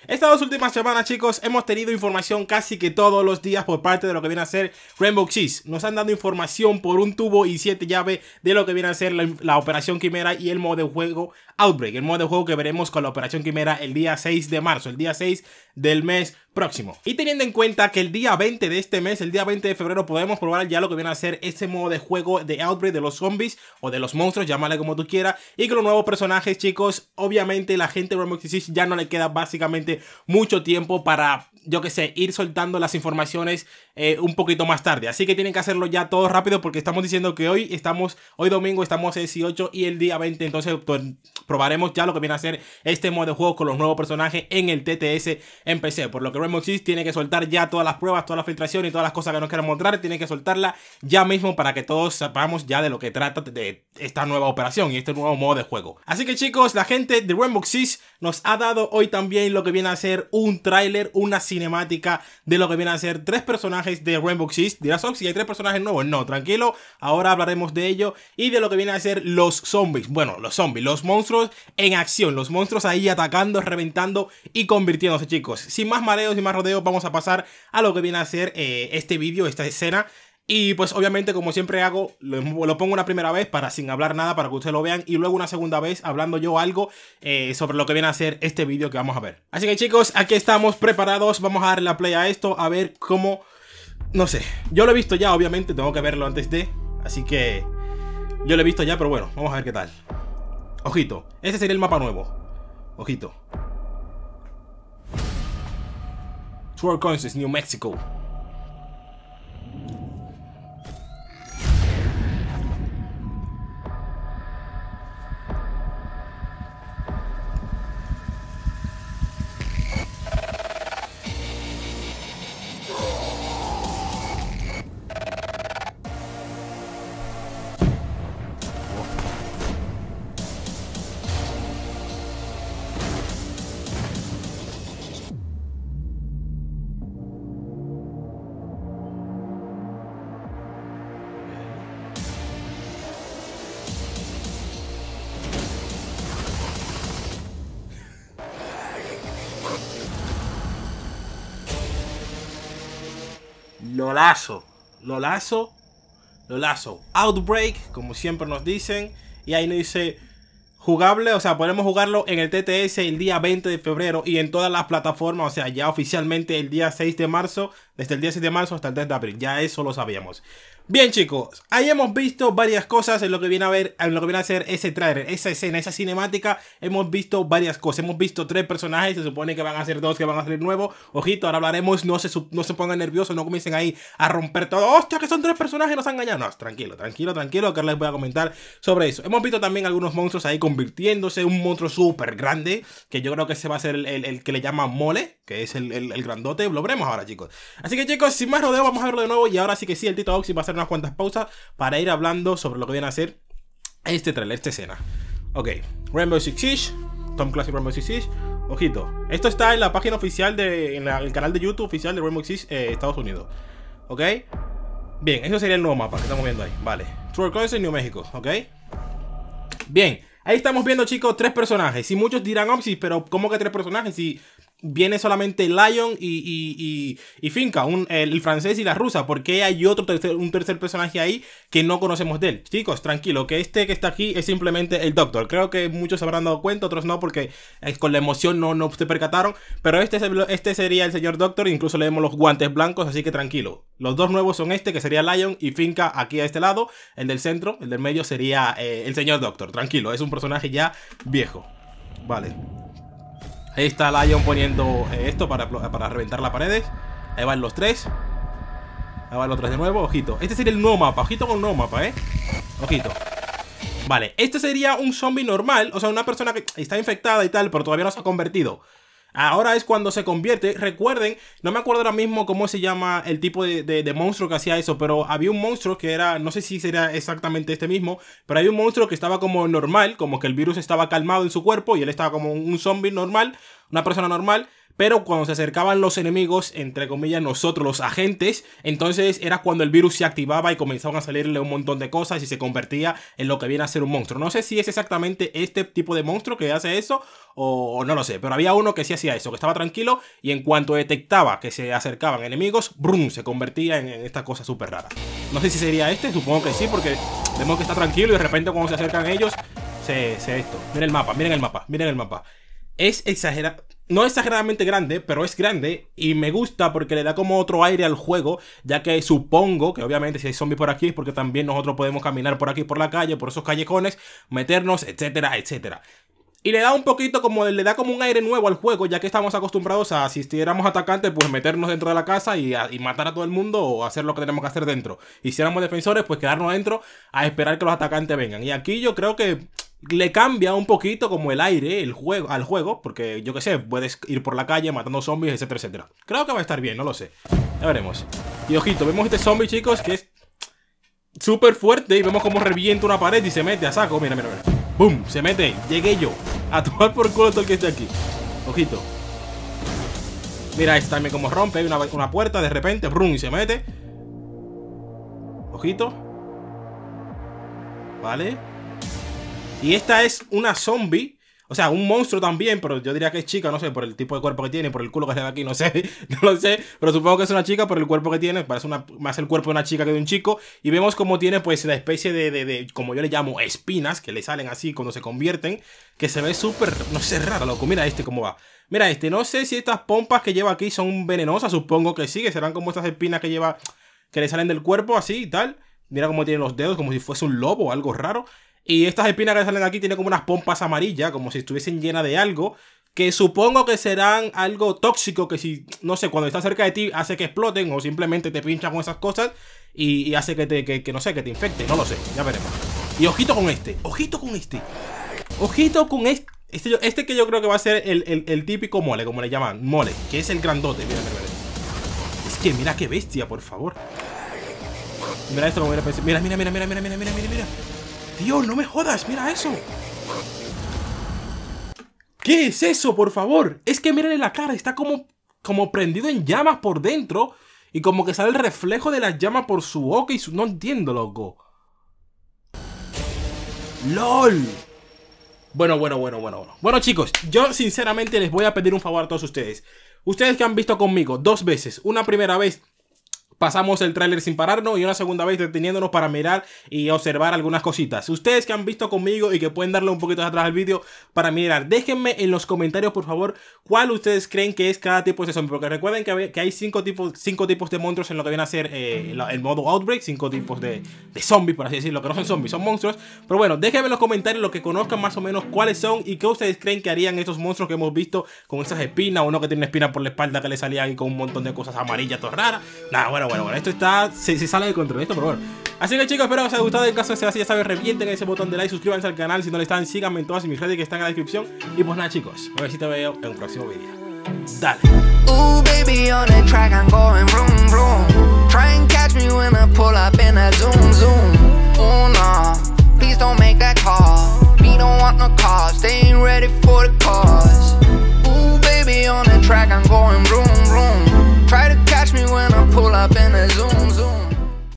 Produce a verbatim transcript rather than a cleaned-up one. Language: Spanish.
Estas dos últimas semanas, chicos, hemos tenido información casi que todos los días por parte de lo que viene a ser Rainbow Six. Nos han dado información por un tubo y siete llaves de lo que viene a ser la, la Operación Quimera y el modo de juego Outbreak. El modo de juego que veremos con la Operación Quimera el día seis de marzo, el día seis del mes próximo. Y teniendo en cuenta que el día veinte de este mes, el día veinte de febrero, podemos probar ya lo que viene a ser ese modo de juego de Outbreak de los zombies o de los monstruos, llámale como tú quieras. Y con los nuevos personajes, chicos, obviamente la gente de Rainbow Six ya no le queda básicamente mucho tiempo para, yo que sé, ir soltando las informaciones eh, un poquito más tarde. Así que tienen que hacerlo ya todo rápido porque estamos diciendo que hoy estamos, hoy domingo estamos dieciocho y el día veinte, entonces pues, probaremos ya lo que viene a ser este modo de juego con los nuevos personajes en el T T S en P C. Por lo que Rainbow Six tiene que soltar ya todas las pruebas, toda la filtración y todas las cosas que nos quieran mostrar, tiene que soltarla ya mismo para que todos sepamos ya de lo que trata de esta nueva operación y este nuevo modo de juego. Así que, chicos, la gente de Rainbow Six nos ha dado hoy también lo que viene a ser un tráiler, una cinemática de lo que viene a ser tres personajes de Rainbow Six. Dirás, oh, si hay tres personajes nuevos. No, tranquilo, ahora hablaremos de ello y de lo que viene a ser los zombies. Bueno, los zombies, los monstruos en acción, los monstruos ahí atacando, reventando y convirtiéndose, chicos. Sin más mareos y más rodeos, vamos a pasar a lo que viene a ser eh, este vídeo, esta escena. Y pues obviamente, como siempre hago, lo, lo pongo una primera vez para sin hablar nada, para que ustedes lo vean, y luego una segunda vez hablando yo algo eh, sobre lo que viene a ser este vídeo que vamos a ver. Así que, chicos, aquí estamos preparados, vamos a darle la play a esto, a ver cómo, no sé, yo lo he visto ya, obviamente, tengo que verlo antes de, así que yo lo he visto ya, pero bueno, vamos a ver qué tal. Ojito, este sería el mapa nuevo, ojito. Sword Coins, New Mexico. Lolazo, Lolazo, Lolazo. Outbreak, como siempre nos dicen. Y ahí nos dice jugable, o sea, podemos jugarlo en el T T S el día veinte de febrero y en todas las plataformas, o sea, ya oficialmente el día seis de marzo, desde el día seis de marzo hasta el tres de abril, ya eso lo sabíamos. Bien, chicos, ahí hemos visto varias cosas en lo que viene a ver, en lo que viene a ser ese trailer, esa escena, esa cinemática. Hemos visto varias cosas, hemos visto tres personajes, se supone que van a ser dos que van a salir nuevos. Ojito, ahora hablaremos, no se, no se pongan nerviosos, no comiencen ahí a romper todo. ¡Hostia, que son tres personajes, nos han engañado! No, tranquilo, tranquilo, tranquilo, que ahora les voy a comentar sobre eso. Hemos visto también algunos monstruos ahí convirtiéndose, un monstruo súper grande, que yo creo que ese va a ser el, el, el que le llaman Mole, que es el, el, el grandote. Lo veremos ahora, chicos. Así que, chicos, sin más rodeo, vamos a verlo de nuevo. Y ahora sí que sí, el Tito Oxy va a hacer unas cuantas pausas para ir hablando sobre lo que viene a ser este trailer, esta escena. Ok, Rainbow Six Siege, Tom Clancy Rainbow Six Siege. Ojito, esto está en la página oficial de, en la, el canal de YouTube oficial de Rainbow Six eh, Estados Unidos. Ok, bien, eso sería el nuevo mapa que estamos viendo ahí. Vale, Sword Coins en New Mexico. Ok, bien, ahí estamos viendo, chicos, tres personajes. Y muchos dirán, oh, sí, pero ¿cómo que tres personajes? Si viene solamente Lion y, y, y, y Finka, un, el, el francés y la rusa. ¿Por qué hay otro tercer, un tercer personaje ahí que no conocemos de él? Chicos, tranquilo, que este que está aquí es simplemente el Doctor. Creo que muchos se habrán dado cuenta, otros no, porque eh, con la emoción no, no se percataron. Pero este, es el, este sería el señor Doctor, incluso le vemos los guantes blancos, así que tranquilo. Los dos nuevos son este, que sería Lion, y Finka aquí a este lado. El del centro, el del medio sería eh, el señor Doctor. Tranquilo, es un personaje ya viejo. Vale. Ahí está Lion poniendo eh, esto para, para reventar las paredes. Ahí van los tres. Ahí van los tres de nuevo, ojito. Este sería el nuevo mapa, ojito con el nuevo mapa, eh. Ojito. Vale, este sería un zombie normal. O sea, una persona que está infectada y tal, pero todavía no se ha convertido. Ahora es cuando se convierte. Recuerden, no me acuerdo ahora mismo cómo se llama el tipo de, de, de monstruo que hacía eso, pero había un monstruo que era, no sé si sería exactamente este mismo, pero había un monstruo que estaba como normal, como que el virus estaba calmado en su cuerpo y él estaba como un zombie normal. una persona normal. Pero cuando se acercaban los enemigos, entre comillas nosotros, los agentes, entonces era cuando el virus se activaba y comenzaban a salirle un montón de cosas y se convertía en lo que viene a ser un monstruo. No sé si es exactamente este tipo de monstruo que hace eso o, o no lo sé, pero había uno que sí hacía eso, que estaba tranquilo y en cuanto detectaba que se acercaban enemigos, ¡brum!, se convertía en, en esta cosa súper rara. No sé si sería este, supongo que sí, porque vemos que está tranquilo y de repente cuando se acercan ellos, se, se esto. Miren el mapa, miren el mapa, miren el mapa. Es exagerado, no exageradamente grande, pero es grande y me gusta porque le da como otro aire al juego, ya que supongo que obviamente si hay zombies por aquí es porque también nosotros podemos caminar por aquí por la calle, por esos callejones, meternos, etcétera, etcétera. Y le da un poquito como, le da como un aire nuevo al juego, ya que estamos acostumbrados a, si éramos atacantes, pues meternos dentro de la casa y, a, y matar a todo el mundo o hacer lo que tenemos que hacer dentro. Y si éramos defensores, pues quedarnos dentro a esperar que los atacantes vengan. Y aquí yo creo que le cambia un poquito como el aire el juego, al juego, porque yo que sé, puedes ir por la calle matando zombies, etcétera, etcétera. Creo que va a estar bien, no lo sé. Ya veremos. Y ojito, vemos este zombie, chicos, que es súper fuerte y vemos cómo revienta una pared y se mete a saco. Mira, mira, mira. ¡Bum! Se mete. Llegué yo. A tomar por culo todo el que esté aquí. Ojito. Mira, este también como rompe. Hay una, una puerta de repente. ¡Brum! Y se mete. Ojito. Vale. Y esta es una zombie. O sea, un monstruo también, pero yo diría que es chica, no sé, por el tipo de cuerpo que tiene, por el culo que se ve aquí, no sé, no lo sé, pero supongo que es una chica por el cuerpo que tiene, parece una, más el cuerpo de una chica que de un chico, y vemos cómo tiene pues la especie de, de, de como yo le llamo, espinas, que le salen así cuando se convierten, que se ve súper, no sé, raro, loco, mira este cómo va. Mira este, no sé si estas pompas que lleva aquí son venenosas, supongo que sí, que serán como estas espinas que lleva, que le salen del cuerpo así y tal, mira cómo tiene los dedos, como si fuese un lobo o algo raro. Y estas espinas que salen aquí tienen como unas pompas amarillas, como si estuviesen llenas de algo, que supongo que serán algo tóxico, que si, no sé, cuando están cerca de ti hace que exploten o simplemente te pinchan con esas cosas y, y hace que te, que, que no sé, que te infecte, no lo sé, ya veremos. Y ojito con este, ojito con este, ojito con este, este, este que yo creo que va a ser el, el, el típico mole, como le llaman, mole, que es el grandote, mira, mira, mira. Es que mira qué bestia, por favor. Mira esto, como mira, mira, mira, mira, mira, mira, mira, mira, mira. Dios, no me jodas, mira eso. ¿Qué es eso, por favor? Es que mírale la cara, está como, como prendido en llamas por dentro. Y como que sale el reflejo de las llamas por su boca y su... No entiendo, loco. ¡Lol! Bueno, bueno, bueno, bueno, bueno. Bueno, chicos, yo sinceramente les voy a pedir un favor a todos ustedes. Ustedes que han visto conmigo dos veces. Una primera vez pasamos el tráiler sin pararnos y una segunda vez deteniéndonos para mirar y observar algunas cositas. Ustedes que han visto conmigo y que pueden darle un poquito atrás al vídeo para mirar, déjenme en los comentarios por favor cuál ustedes creen que es cada tipo de zombie, porque recuerden que hay cinco tipos, cinco tipos de monstruos en lo que viene a ser eh, el modo Outbreak, cinco tipos de, de zombies, por así decirlo, que no son zombies, son monstruos. Pero bueno, déjenme en los comentarios lo que conozcan más o menos cuáles son y qué ustedes creen que harían estos monstruos que hemos visto con esas espinas, uno que tiene una espina por la espalda que le salían ahí con un montón de cosas amarillas, todas raras. Nada, bueno, bueno, bueno, esto está, se, se sale de control esto, pero bueno. Así que chicos, espero que os haya gustado. En caso de ser así, ya saben, revienten ese botón de like, suscríbanse al canal si no lo están, síganme en todas mis redes que están en la descripción. Y pues nada chicos, a ver si te veo en un próximo vídeo. Dale. Ooh, baby, on the track, I'm going vroom, vroom. Try and catch me when I pull up in a zoom, zoom. Oh no, please don't make that call. We don't want no cause.